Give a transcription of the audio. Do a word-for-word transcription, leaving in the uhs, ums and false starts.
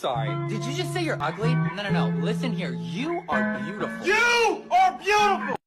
sorry. Did you just say you're ugly? No, no, no. Listen here. You are beautiful. You are beautiful!